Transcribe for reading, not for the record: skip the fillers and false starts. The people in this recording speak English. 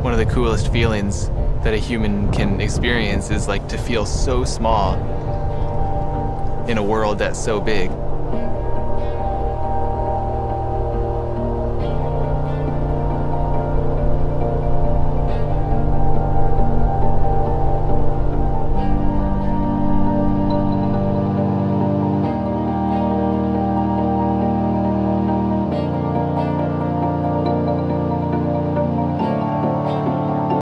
one of the coolest feelings that a human can experience is like to feel so small in a world that's so big.